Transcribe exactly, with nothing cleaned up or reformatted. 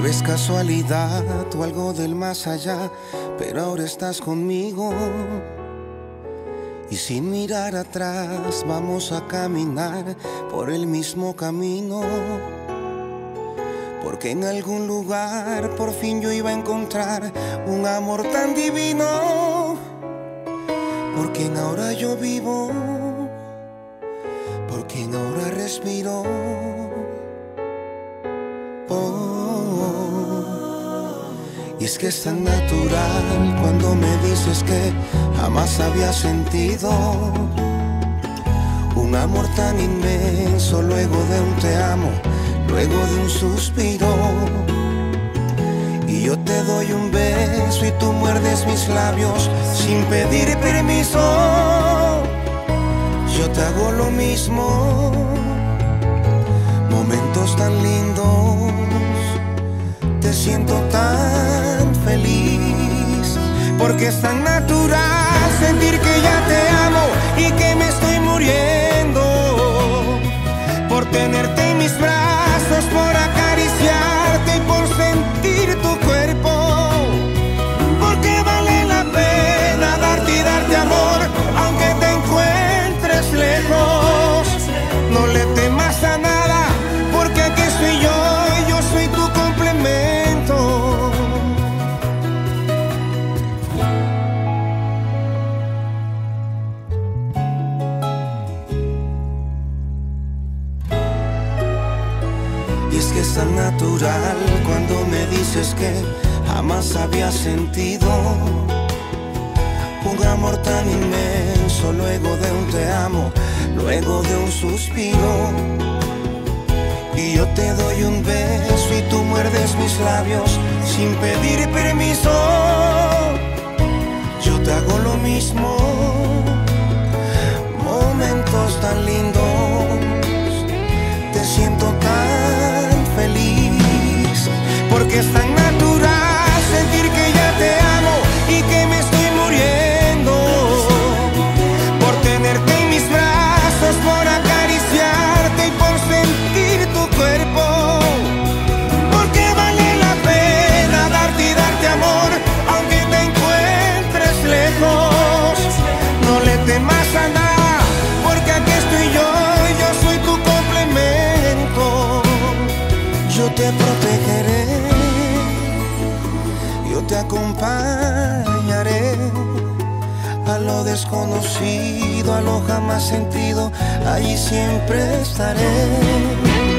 vez casualidad o algo del más allá, pero ahora estás conmigo. Y sin mirar atrás vamos a caminar por el mismo camino, porque en algún lugar por fin yo iba a encontrar un amor tan divino. Por quien ahora yo vivo, por quien ahora respiro. Oh, y es que es tan natural cuando me dices que jamás había sentido un amor tan inmenso, luego de un te amo, luego de un suspiro. Y yo te doy un beso y tú muerdes mis labios sin pedir permiso. Yo te hago lo mismo. Momentos tan lindos, te siento tan feliz, porque es tan natural sentir que ya te amo y que me estoy muriendo por tenerte en mis brazos, por acariciarte y por sentir tu cuerpo, porque vale la pena darte y darte amor, aunque te encuentres lejos. No le temas a nada, porque aquí estoy yo y yo soy tu complemento. Y es que es tan natural cuando me dices que jamás había sentido un amor tan inmenso, luego de un te amo, luego de un suspiro. Y yo te doy un beso y tú muerdes mis labios sin pedir permiso. Yo te hago lo mismo. Momentos tan lindos, te siento tan feliz, porque es tan natural sentir que ya te amo y que me estoy muriendo por tenerte en mis brazos, por acariciarte y por sentir tu cuerpo, porque vale la pena darte y darte amor, aunque te encuentres lejos. No le temas a nada, porque aquí estoy yo y yo soy tu complemento. Yo te protegeré, yo te acompañaré a lo desconocido, a lo jamás sentido, allí siempre estaré.